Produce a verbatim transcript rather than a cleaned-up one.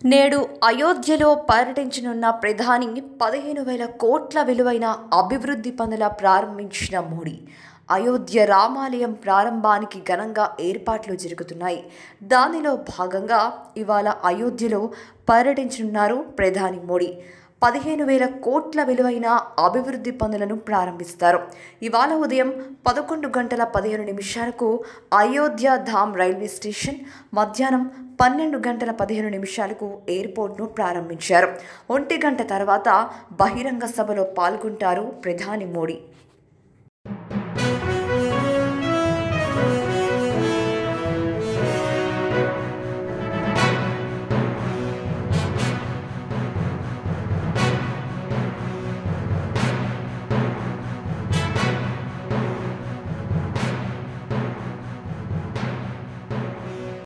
నేడు అయోధ్యలో పర్యటించనున్న ప్రధాని పదిహేను వేల కోట్ల విలువైన అభివృద్ధి పనుల ప్రారంభించిన మోడీ. అయోధ్య రామాలయం ప్రారంభానికి ఘనంగా ఏర్పాట్లు జరుగుతున్నాయి. దానిలో భాగంగా ఇవాళ అయోధ్యలో పర్యటించనున్నారు ప్రధాని మోడీ. పదిహేను వేల కోట్ల విలువైన అభివృద్ధి పనులను ప్రారంభిస్తారు. ఇవాళ ఉదయం పదకొండు గంటల పదిహేను నిమిషాలకు అయోధ్య ధామ్ రైల్వే స్టేషన్, మధ్యాహ్నం పన్నెండు గంటల పదిహేను నిమిషాలకు ఎయిర్పోర్ట్ను ప్రారంభించారు. ఒంటి గంట తర్వాత బహిరంగ సభలో పాల్గొంటారు ప్రధాని మోడీ.